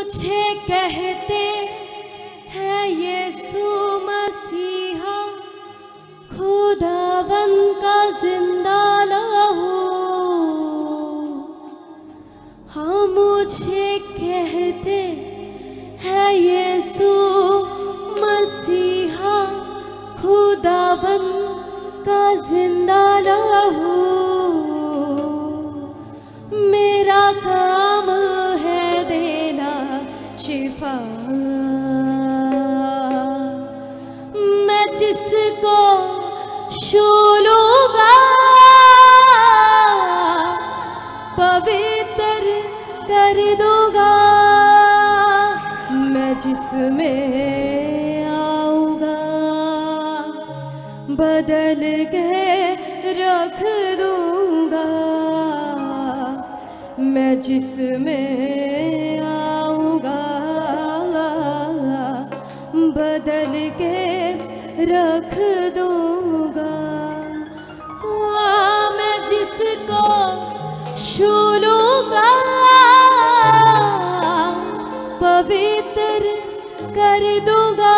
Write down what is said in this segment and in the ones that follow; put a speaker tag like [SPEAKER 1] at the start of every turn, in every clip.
[SPEAKER 1] मुझे कहते हैं यीशु मसीहा खुदावन का जिंदा लहू। हाँ मुझे कहते हैं यीशु मसीहा खुदावन का जिंदा लहू। मेरा काम है देना शिफा। मैं जिसको छू लूंगा पवित्र कर दूंगा। मैं जिसमें आऊंगा बदल के रख दूंगा। मैं जिसमें आऊंगा बदल के रख दूंगा। हाँ मैं जिसको छू लूंगा पवित्र कर दूंगा।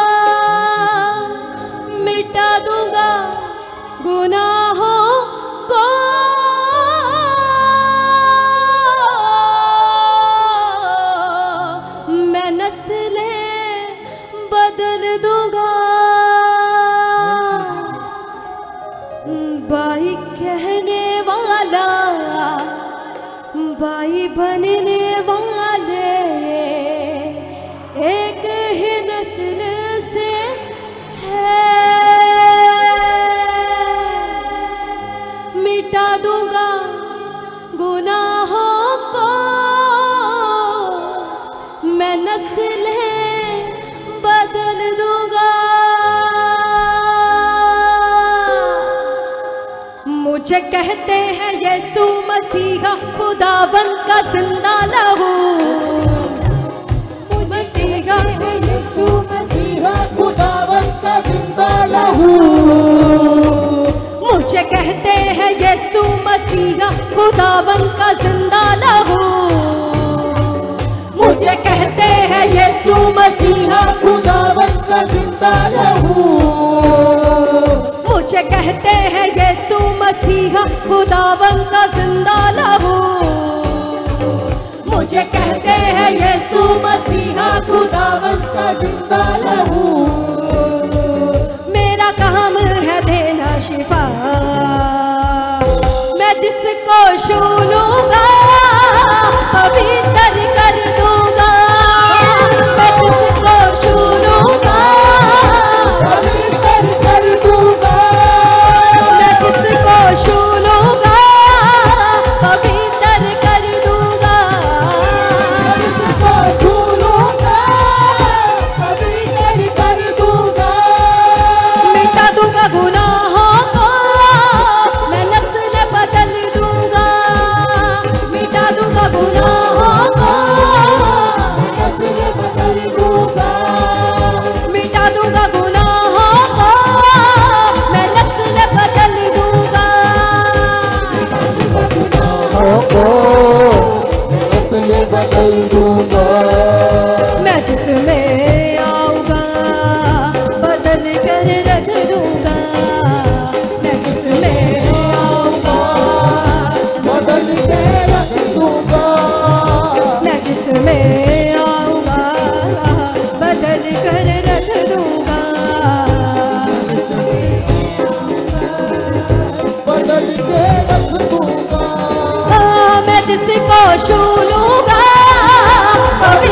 [SPEAKER 1] मिटा दूंगा गुनाहों को। मैं नस्लें बदल दूंगा। भाई कहने वाला भाई बनने वाले एक ही नस्ल से है। मिटा दूंगा गुनाहों को। मैं नस्लें बदल दूंगा। मुझे कहते हैं यीशु मसीहा खुदावन का जिंदा लहू। मसीहा
[SPEAKER 2] यीशु मसीहा खुदावन का जिंदा लहू।
[SPEAKER 1] मुझे कहते हैं यीशु मसीहा खुदावन का जिंदा लहू। मुझे कहते हैं यीशु मसीहा
[SPEAKER 2] खुदावन का जिंदा लहू।
[SPEAKER 1] मुझे कहते हैं यीशु मसीहा खुदावन का जिंदा लहू। मुझे कहते हैं यीशु मसीहा खुदावन
[SPEAKER 2] का जिंदा लहू।
[SPEAKER 1] मेरा काम है देना शिफा। मैं जिसको छू लूंगा पवित्र कर दूंगा। मैं जिसको छू लूंगा
[SPEAKER 2] पवित्र कर दूंगा।
[SPEAKER 1] मैं जिसको छू लूंगा पवित्र कर दूंगा।
[SPEAKER 2] जिसको छू लूंगा पवित्र कर दूंगा।
[SPEAKER 1] मिटा दूंगा गुनाहों को। मैं नस्ल बदल दूंगा। मिटा दूंगा गुनाहों को।
[SPEAKER 2] नस्ल बदल दूंगा।
[SPEAKER 1] मिटा दूंगा गुनाहों को। मैं नस्ल बदल दूंगा।
[SPEAKER 2] नस्ल बदल दूंगा।
[SPEAKER 1] मैं जिसमें आऊंगा बदल कर रख दूंगा। मैं जिसमें आऊंगा
[SPEAKER 2] बदल के रख दूंगा।
[SPEAKER 1] मैं जिसमें आऊंगा बदल कर रख दूंगा।
[SPEAKER 2] बदल के रख दूंगा।
[SPEAKER 1] हाँ मैं जिसको छू लूंगा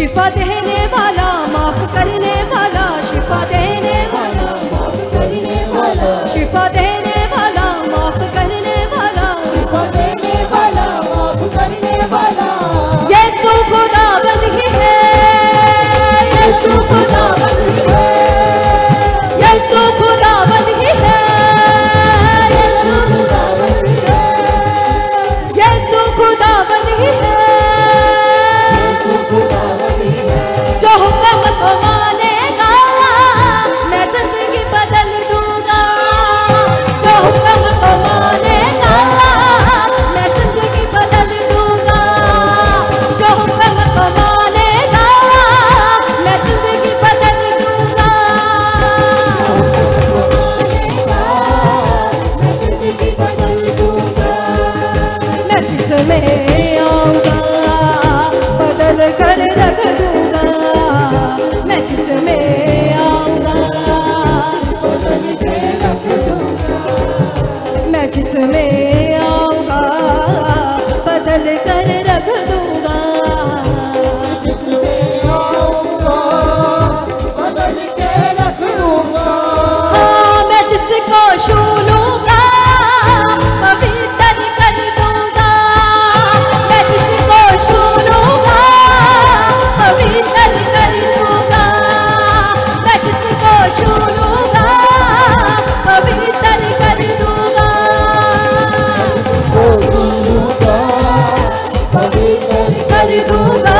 [SPEAKER 1] शिफा देने वाला, माफ करने वाला, शिफा देने वाला,
[SPEAKER 2] माफ करने वाला,
[SPEAKER 1] शिफा देने वाला, माफ करने वाला,
[SPEAKER 2] शिफा देने वाला, माफ करने वाला।
[SPEAKER 1] यीशु खुदावंद ही है, यीशु खुदावंद ही है, यीशु खुदावंद ही है, यीशु खुदावंद ही है, यीशु खुदावंद ही है, जो हुक्म को मानेगा मैं जिंदगी बदल दूंगा, जो हुक्म को मानेगा मैं जिंदगी बदल दूंगा, जो हुक्म को मानेगा मैं जिंदगी बदल दूंगा, मैं जिसमें आऊंगा बदल कर रख दूंगा, मैं जिसमें आऊंगा
[SPEAKER 2] बदल के रख दूंगा,
[SPEAKER 1] मैं जिसमें आऊंगा बदल कर रख दूंगा,
[SPEAKER 2] जिसमें आऊंगा बदल के रख दूंगा।
[SPEAKER 1] हाँ मैं जिसको छू लूंगा पवित्र कर दूंगा, मैं जिसको छू लूंगा पवित्र कर दूंगा, मैं जिसको छू लूंगा पवित्र कर दूंगा,
[SPEAKER 2] ओ दूंगा पवित्र
[SPEAKER 1] कर दूंगा।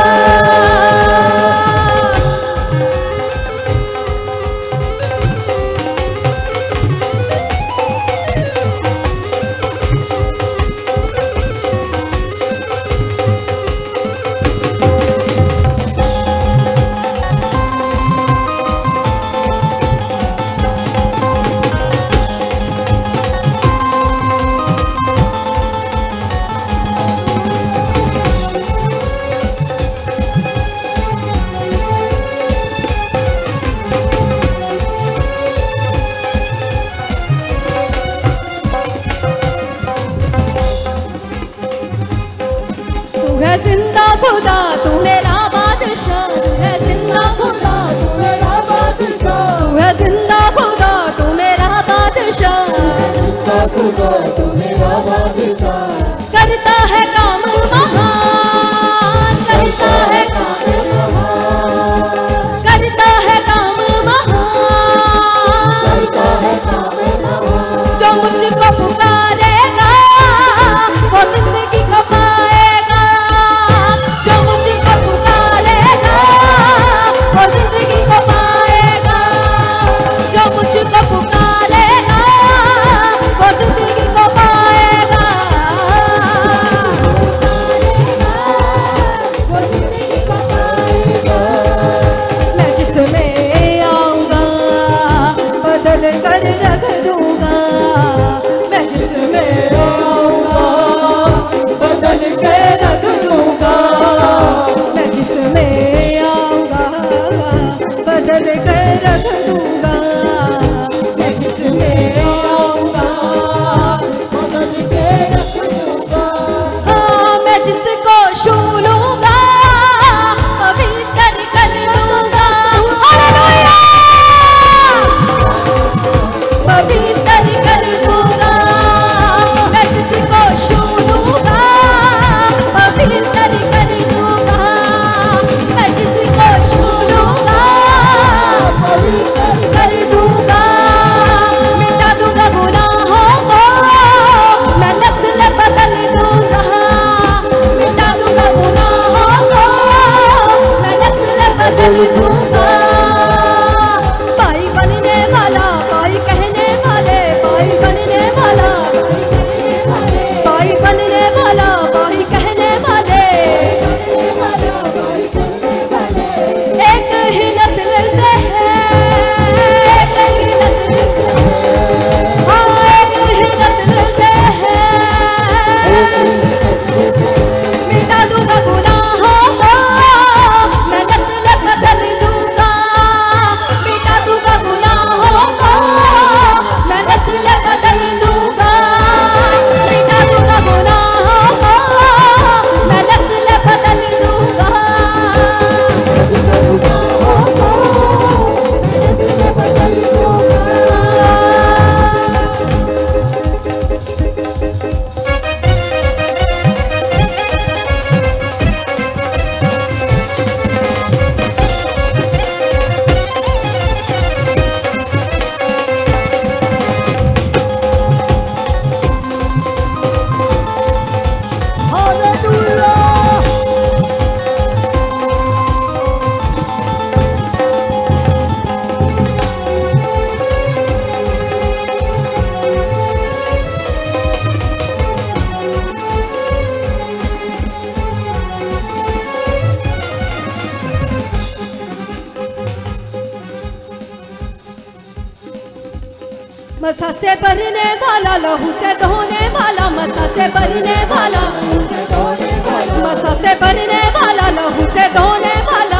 [SPEAKER 1] तू है जिंदा खुदा, तू मेरा बादशाह, तू है जिंदा खुदा,
[SPEAKER 2] तू मेरा बादशाह,
[SPEAKER 1] तू है जिंदा खुदा, तू मेरा बादशाह,
[SPEAKER 2] जिंदा खुदा तू मेरा बादशाह,
[SPEAKER 1] करता है काम महान, करता है काम महान, करता है काम महान,
[SPEAKER 2] करता है काम महान।
[SPEAKER 1] जो मुझको पुकारेगा वो जिंदगी को पाएगा, जो मुझको पुकारेगा वो जिंदगी को पाएगा, जो मुझको पुकारेगा वो जिंदगी को पाएगा, मसा से भरने वाला, लहू से धोने वाला, मसा से भरने वाला, मसा से भरने वाला, लहू से धोने वाला,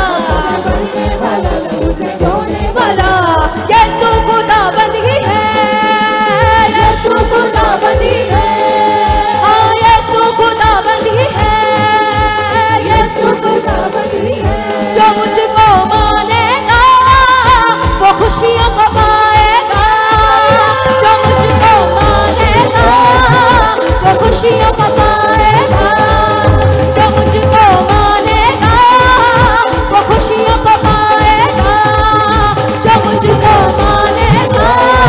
[SPEAKER 1] वाला यीशु खुदाबंद ही है, यीशु खुदाबंद ही है, हाँ यीशु खुदाबंद ही है, यीशु खुदाबंद ही है। जो मुझको मानेगा वो खुशियों को पाएगा, जो मुझको मानेगा वो खुशियों को पाएगा, जो मुझको मानेगा वो खुशियों को पाएगा, जो मुझको मानेगा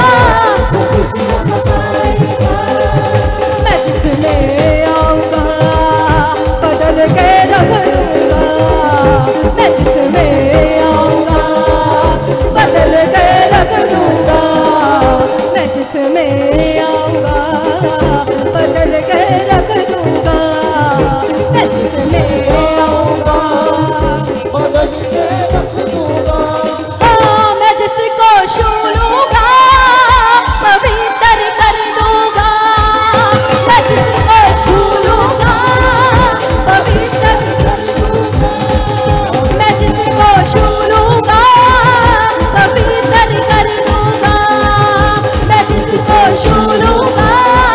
[SPEAKER 1] मैं जिसमें आऊंगा बदल के रख दूंगा, मैं जिसमें आऊंगा बदल के रख दूंगा, मैं जिसमें आऊंगा बदल के रख दूंगा, मैं जिसमें आऊंगा बदल के रख दूंगा। हाँ मैं जिसको छू लूंगा पवित्र कर दूंगा, मैं जिसको छू लूंगा पवित्र कर दूंगा, मैं जिसको छू लूंगा पवित्र कर दूंगा, मैं जिसको छू लूंगा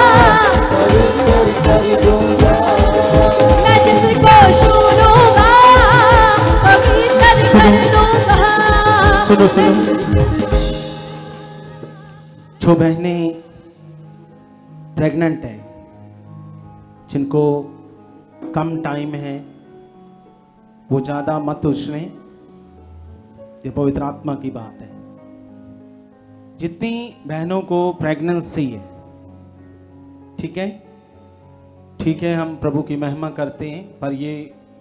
[SPEAKER 1] पवित्र कर दूंगा, मैं जिसको छू लूंगा पवित्र कर दूंगा।
[SPEAKER 3] सुनो सुनो, जो बहनें प्रेग्नेंट हैं, जिनको कम टाइम है, वो ज़्यादा मत उछलें, ये पवित्र आत्मा की बात है। जितनी बहनों को प्रेगनेंसी है, ठीक है ठीक है, हम प्रभु की महिमा करते हैं, पर ये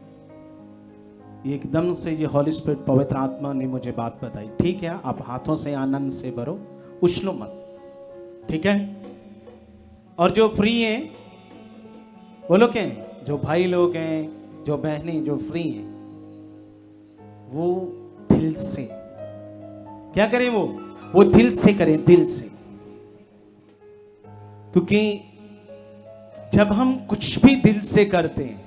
[SPEAKER 3] एकदम से ये हॉली स्पिरिट पवित्र आत्मा ने मुझे बात बताई, ठीक है। आप हाथों से आनंद से भरो, उछलो मत, ठीक है। और जो फ्री हैं वो लोग हैं, जो भाई लोग हैं, जो बहनें जो फ्री हैं, वो दिल से क्या करें, वो दिल से करें, दिल से। क्योंकि जब हम कुछ भी दिल से करते हैं,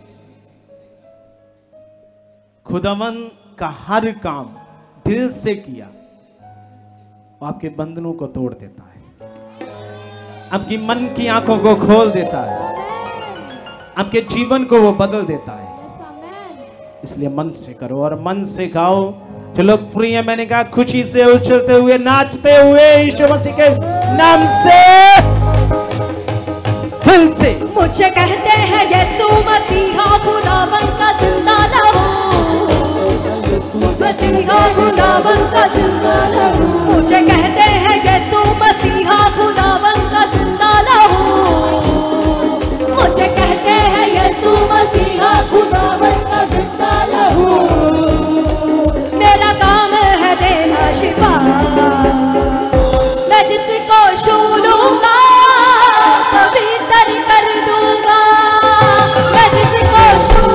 [SPEAKER 3] खुदावन का हर काम दिल से किया, वो आपके बंधनों को तोड़ देता है, आपकी मन की आंखों को खोल देता है, आपके जीवन को वो बदल देता है। इसलिए मन से करो और मन से गाओ। जो लोग फ्री है, मैंने कहा खुशी से उछलते हुए नाचते हुए यीशु मसीह के नाम से दिल से।
[SPEAKER 1] मुझे कहते हैं यीशु मसीहा खुदावन का जिंदा लहू, मसीहा खुदावन का जिंदा लहू, मुझे कहते हैं यीशु मसीहा खुदावन का जिंदा लहू, मुझे कहते हैं यीशु मसीहा खुदावन का जिंदा लहू, मेरा काम है देना शिफा, मैं जिसको छू लूंगा पवित्र कर दूंगा, मैं जिसको छू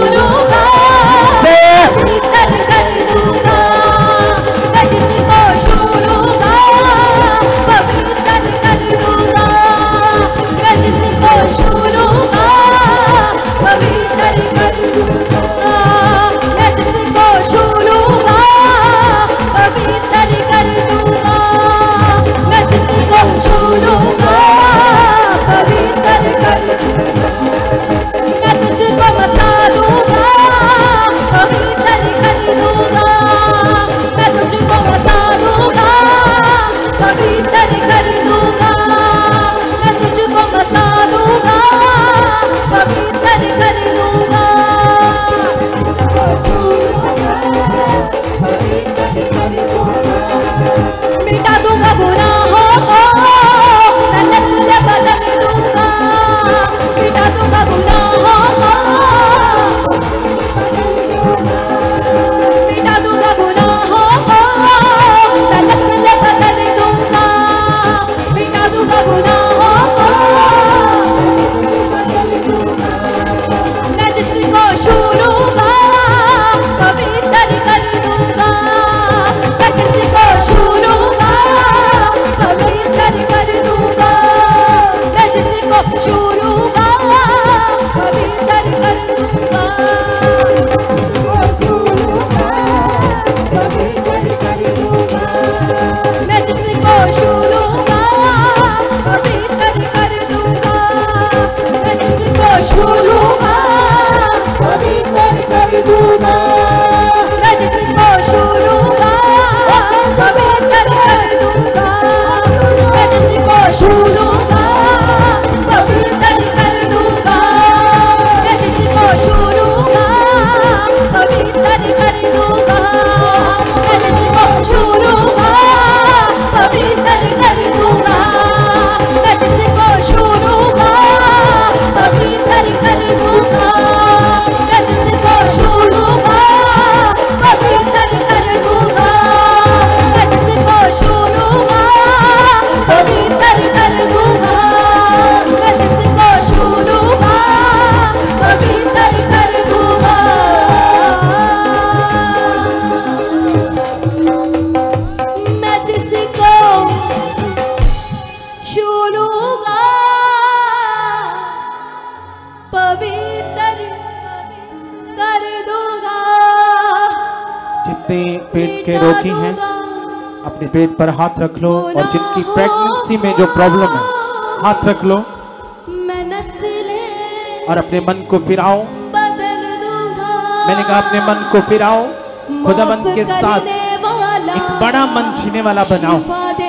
[SPEAKER 3] जितने पेट के रोगी हैं अपने पेट पर हाथ रख लो, और जिनकी प्रेगनेंसी में जो प्रॉब्लम है हाथ रख लो
[SPEAKER 1] मैं नस्लें
[SPEAKER 3] और अपने मन को फिराओ।
[SPEAKER 1] बदल दूंगा।
[SPEAKER 3] मैंने कहा अपने मन को फिराओ, खुदाबंद के साथ एक बड़ा मन जीने वाला बनाओ।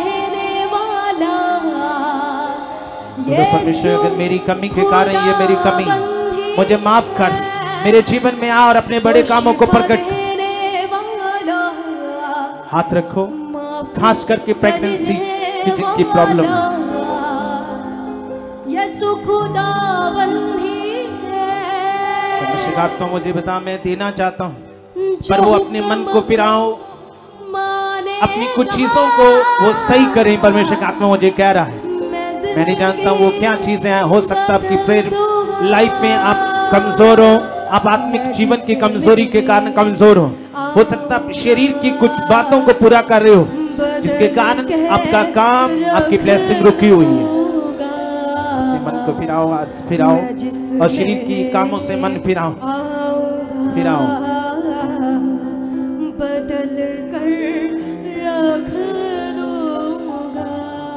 [SPEAKER 3] परमेश्वर अगर मेरी कमी के कारण ये मेरी कमी मुझे माफ कर, मेरे जीवन में आ और अपने बड़े कामों को प्रकट कर। हाथ रखो, खास करके प्रेगनेंसी की जिनकी प्रॉब्लम है।
[SPEAKER 1] यीशु खुदावन ही है।
[SPEAKER 3] परमेश्वर आत्मा मुझे बता, मैं देना चाहता हूँ पर वो अपने मन को फिराओ, अपनी कुछ चीजों को वो सही करें। परमेश्वर का आत्मा मुझे कह रहा है, मैं नहीं जानता वो क्या चीजें हैं। हो सकता है आपकी प्रेयर लाइफ में आप कमजोर हो, आप आत्मिक जीवन की कमजोरी के कारण कमजोर हो सकता है आप शरीर की कुछ बातों को पूरा कर रहे हो जिसके कारण आपका काम, आपकी ब्लेसिंग रुकी हुई है। अपने मन को फिराओ, आज फिराओ और शरीर की कामों से मन फिराओ, फिराओ।
[SPEAKER 1] बदल कर रख दूंगा।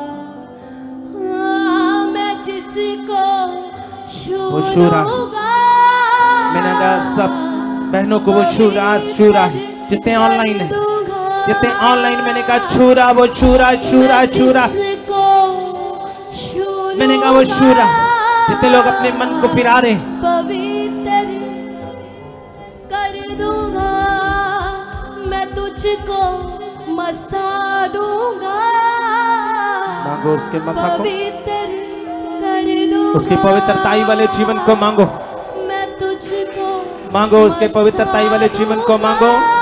[SPEAKER 1] मैं जिसको
[SPEAKER 3] वो शूरा, मैंने कहा सब बहनों को वो शूरा है जितने ऑनलाइन है, जितने ऑनलाइन, मैंने कहा छूरा, वो छूरा छूरा छूरा, मैंने कहा वो शूरा, जितने लोग अपने मन को फिरा रहे हैं
[SPEAKER 1] पवित्र कर दूंगा। मैं तुझको मसा दूंगा।
[SPEAKER 3] मांगो उसके मसा को,
[SPEAKER 1] पवित्र कर दूंगा।
[SPEAKER 3] उसकी पवित्रताई वाले जीवन को मांगो,
[SPEAKER 1] मैं तुझको
[SPEAKER 3] मांगो उसके पवित्रताई वाले जीवन को मांगो।